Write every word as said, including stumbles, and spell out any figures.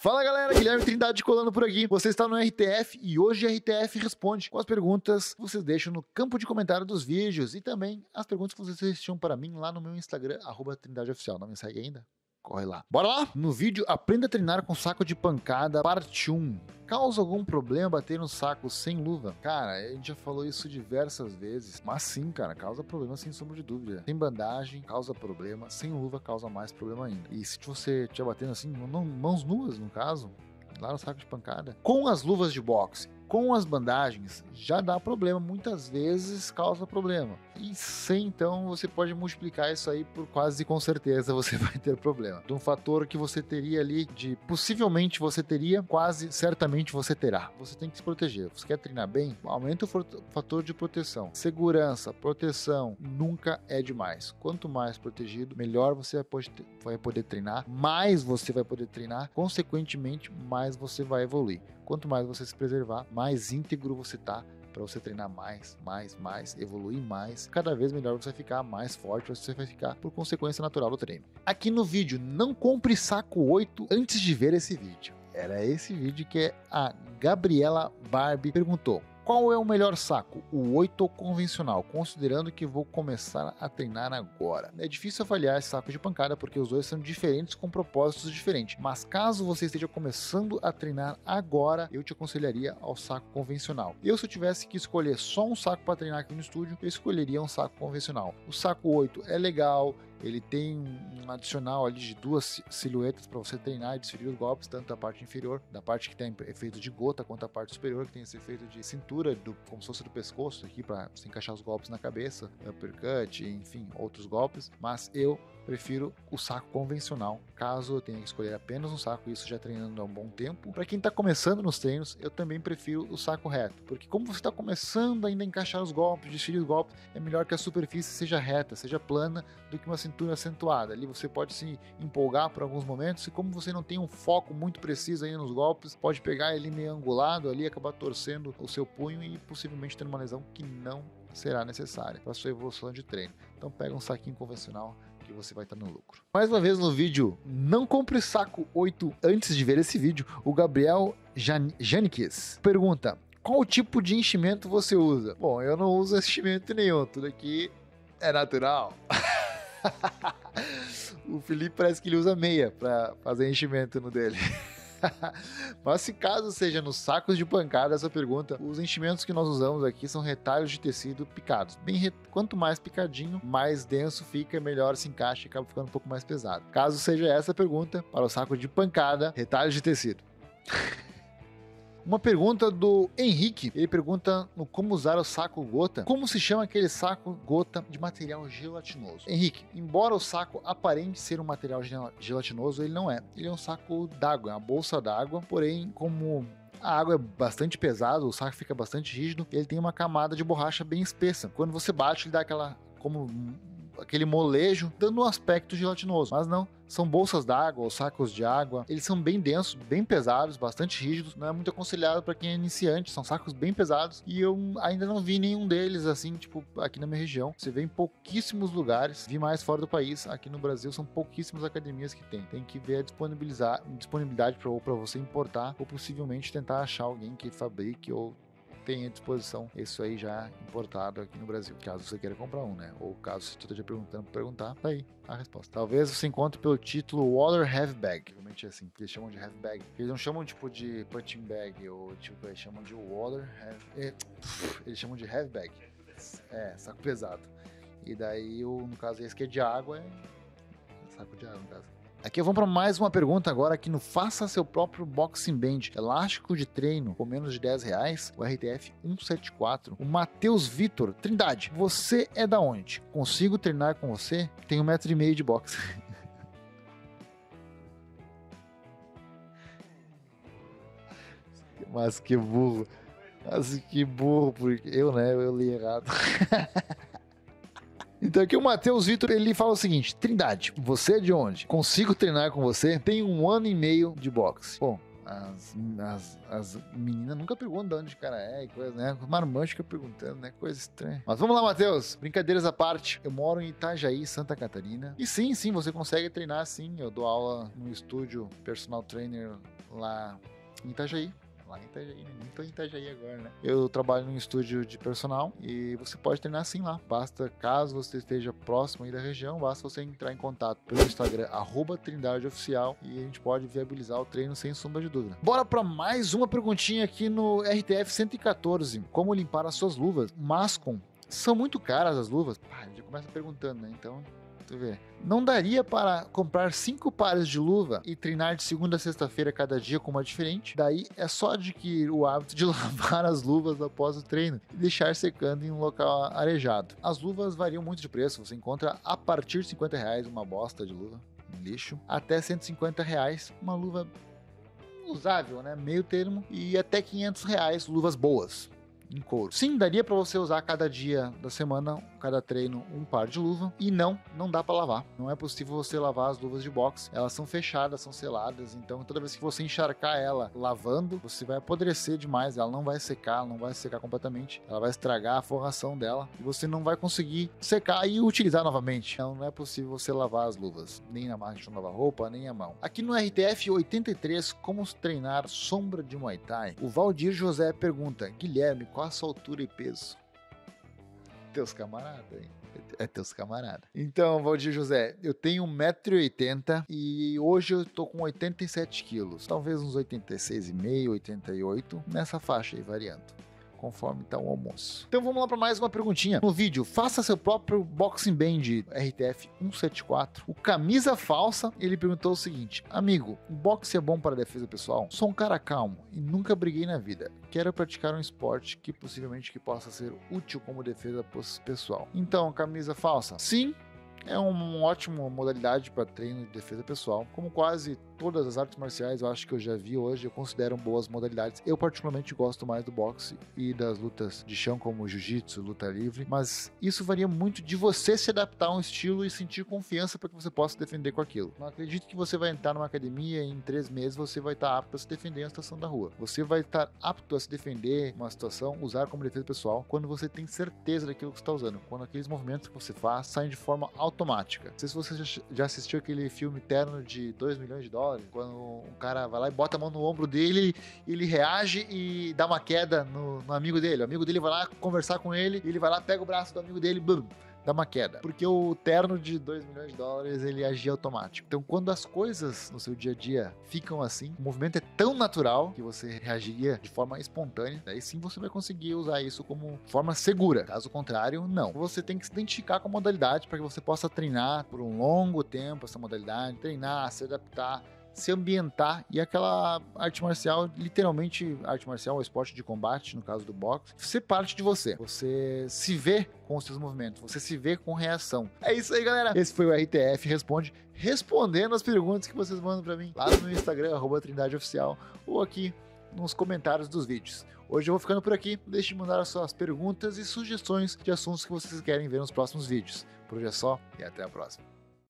Fala galera, Guilherme Trindade colando por aqui. Você está no R T F e hoje a R T F responde com as perguntas que vocês deixam no campo de comentário dos vídeos e também as perguntas que vocês deixam para mim lá no meu Instagram, arroba Trindade Oficial. Não me segue ainda? Corre lá. Bora lá? No vídeo, aprenda a treinar com saco de pancada, parte um. Causa algum problema bater no saco sem luva? Cara, a gente já falou isso diversas vezes, mas sim, cara, causa problema sem sombra de dúvida. Sem bandagem, causa problema, sem luva, causa mais problema ainda. E se você estiver batendo assim, não, mãos nuas, no caso, lá no saco de pancada, com as luvas de boxe, com as bandagens, já dá problema, muitas vezes causa problema. E sem, então, você pode multiplicar isso aí por quase com certeza você vai ter problema. De um fator que você teria ali, de possivelmente você teria, quase certamente você terá. Você tem que se proteger. Você quer treinar bem? Aumenta o fator de proteção. Segurança, proteção, nunca é demais. Quanto mais protegido, melhor você vai poder treinar, mais você vai poder treinar, consequentemente, mais você vai evoluir. Quanto mais você se preservar, mais íntegro você tá para você treinar mais, mais, mais, evoluir mais. Cada vez melhor você vai ficar, mais forte você vai ficar por consequência natural do treino. Aqui no vídeo, não compre saco oito antes de ver esse vídeo. Era esse vídeo que a Gabriela Barbie perguntou. Qual é o melhor saco, o oito ou convencional, considerando que vou começar a treinar agora? É difícil avaliar esse saco de pancada porque os dois são diferentes com propósitos diferentes, mas caso você esteja começando a treinar agora, eu te aconselharia ao saco convencional. Eu, se eu tivesse que escolher só um saco para treinar aqui no estúdio, eu escolheria um saco convencional. O saco oito é legal, ele tem um adicional ali de duas silhuetas para você treinar e desferir os golpes, tanto da parte inferior, da parte que tem efeito de gota, quanto a parte superior, que tem esse efeito de cintura, do, como se fosse do pescoço aqui, para você encaixar os golpes na cabeça, uppercut, enfim, outros golpes. Mas eu prefiro o saco convencional, caso eu tenha que escolher apenas um saco, isso já treinando há um bom tempo. Para quem está começando nos treinos, eu também prefiro o saco reto, porque como você está começando ainda a encaixar os golpes, desferir os golpes, é melhor que a superfície seja reta, seja plana, do que uma cintura acentuada. Ali você pode se empolgar por alguns momentos, e como você não tem um foco muito preciso aí nos golpes, pode pegar ele meio angulado ali, acabar torcendo o seu punho e possivelmente ter uma lesão que não será necessária para sua evolução de treino. Então pega um saquinho convencional que você vai estar no lucro. Mais uma vez no vídeo, não compre saco oito antes de ver esse vídeo. O Gabriel Jan Janikis pergunta: qual tipo de enchimento você usa? Bom, eu não uso enchimento nenhum, tudo aqui é natural. O Felipe parece que ele usa meia para fazer enchimento no dele. Mas se caso seja nos sacos de pancada essa pergunta, os enchimentos que nós usamos aqui são retalhos de tecido picados. Bem re... Quanto mais picadinho, mais denso fica, melhor se encaixa e acaba ficando um pouco mais pesado. Caso seja essa a pergunta, para o saco de pancada, retalhos de tecido. Uma pergunta do Henrique, ele pergunta no como usar o saco gota. Como se chama aquele saco gota de material gelatinoso? Henrique, embora o saco aparente ser um material gelatinoso, ele não é. Ele é um saco d'água, é uma bolsa d'água, porém, como a água é bastante pesada, o saco fica bastante rígido, ele tem uma camada de borracha bem espessa. Quando você bate, ele dá aquela, como aquele molejo, dando um aspecto gelatinoso. Mas não, são bolsas d'água ou sacos de água. Eles são bem densos, bem pesados, bastante rígidos. Não é muito aconselhado para quem é iniciante. São sacos bem pesados e eu ainda não vi nenhum deles assim, tipo, aqui na minha região. Você vê em pouquíssimos lugares. Vi mais fora do país. Aqui no Brasil são pouquíssimas academias que tem. Tem que ver a disponibilizar, disponibilidade para você importar ou possivelmente tentar achar alguém que fabrique ou tem à disposição isso aí já importado aqui no Brasil, caso você queira comprar um, né? Ou caso você esteja perguntando para perguntar, tá aí a resposta. Talvez você encontre pelo título Water Heavy Bag, realmente é assim, que eles chamam de Heavy Bag. Eles não chamam tipo de punching bag, ou tipo, eles chamam de Water Heavy, é, eles chamam de Heavy Bag, é, saco pesado. E daí, no caso esse que é de água, é saco de água no caso. Aqui vamos para mais uma pergunta agora aqui no Faça Seu Próprio Boxing Band. Elástico de treino por menos de dez reais, o R T F cento e setenta e quatro. O Matheus Vitor, Trindade, você é da onde? Consigo treinar com você? Tenho um metro e meio de boxe. Mas que burro. Mas que burro, porque eu, né, eu li errado. Então aqui o Matheus Vitor, ele fala o seguinte: Trindade, você é de onde? Consigo treinar com você? Tenho um ano e meio de boxe. Bom, As, as, as meninas nunca perguntam de onde o cara é e coisa, né? O marmanjo fica perguntando, né? Coisa estranha. Mas vamos lá, Matheus. Brincadeiras à parte. Eu moro em Itajaí, Santa Catarina. E sim, sim, você consegue treinar sim. Eu dou aula no estúdio personal trainer lá em Itajaí. Lá em Itajaí, né? Nem tô em Itajaí agora, né? Eu trabalho num estúdio de personal e você pode treinar sim lá. Basta, caso você esteja próximo aí da região, basta você entrar em contato pelo Instagram, arroba Trindade Oficial, e a gente pode viabilizar o treino sem sombra de dúvida. Bora para mais uma perguntinha aqui no R T F cento e quatorze. Como limpar as suas luvas? Mascom. São muito caras as luvas? Ah, a gente já começa perguntando, né? Então... ver. Não daria para comprar cinco pares de luva e treinar de segunda a sexta-feira cada dia com uma diferente? Daí é só adquirir o hábito de lavar as luvas após o treino e deixar secando em um local arejado. As luvas variam muito de preço, você encontra a partir de cinquenta reais uma bosta de luva, um lixo, até cento e cinquenta reais uma luva usável, né? Meio termo, e até quinhentos reais luvas boas. Em couro. Sim, daria para você usar cada dia da semana, cada treino, um par de luva. E não, não dá para lavar. Não é possível você lavar as luvas de boxe. Elas são fechadas, são seladas. Então, toda vez que você encharcar ela lavando, você vai apodrecer demais. Ela não vai secar, ela não vai secar completamente. Ela vai estragar a forração dela. E você não vai conseguir secar e utilizar novamente. Então, não é possível você lavar as luvas. Nem na máquina de lavar roupa, nem a mão. Aqui no R T F oitenta e três, como treinar sombra de Muay Thai? O Valdir José pergunta: Guilherme, qual a sua altura e peso? Teus camaradas, hein? É teus camaradas. Então, Valdir José, eu tenho um metro e oitenta e hoje eu tô com oitenta e sete quilos. Talvez uns oitenta e seis e meio, oitenta e oito, nessa faixa aí, variando, conforme tá o almoço. Então vamos lá para mais uma perguntinha. No vídeo, faça seu próprio boxing band R T F cento e setenta e quatro. O Camisa Falsa, ele perguntou o seguinte: amigo, o boxe é bom para defesa pessoal? Sou um cara calmo e nunca briguei na vida. Quero praticar um esporte que possivelmente que possa ser útil como defesa pessoal. Então, Camisa Falsa, sim, é uma ótima modalidade para treino de defesa pessoal. Como quase todas as artes marciais, eu acho que eu já vi hoje, eu considero boas modalidades. Eu particularmente gosto mais do boxe e das lutas de chão, como jiu-jitsu, luta livre, mas isso varia muito de você se adaptar a um estilo e sentir confiança para que você possa defender com aquilo. Não acredito que você vai entrar numa academia e em três meses você vai estar apto a se defender em uma situação da rua. Você vai estar apto a se defender uma situação, usar como defesa pessoal, quando você tem certeza daquilo que você está usando, quando aqueles movimentos que você faz saem de forma automática. Não sei se você já assistiu aquele filme Terno de dois milhões de dólares, quando um cara vai lá e bota a mão no ombro dele, ele reage e dá uma queda no, no amigo dele. O amigo dele vai lá conversar com ele, e ele vai lá, pega o braço do amigo dele, blum, dá uma queda. Porque o terno de dois milhões de dólares, ele agia automático. Então, quando as coisas no seu dia a dia ficam assim, o movimento é tão natural que você reagiria de forma espontânea, daí sim você vai conseguir usar isso como forma segura. Caso contrário, não. Você tem que se identificar com a modalidade para que você possa treinar por um longo tempo essa modalidade, treinar, se adaptar, se ambientar, e aquela arte marcial, literalmente arte marcial, o esporte de combate, no caso do boxe, ser parte de você. Você se vê com os seus movimentos, você se vê com reação. É isso aí, galera. Esse foi o R T F Responde, respondendo as perguntas que vocês mandam pra mim lá no meu Instagram, arroba Trindade Oficial, ou aqui nos comentários dos vídeos. Hoje eu vou ficando por aqui. Deixe de mandar as suas perguntas e sugestões de assuntos que vocês querem ver nos próximos vídeos. Por hoje é só e até a próxima.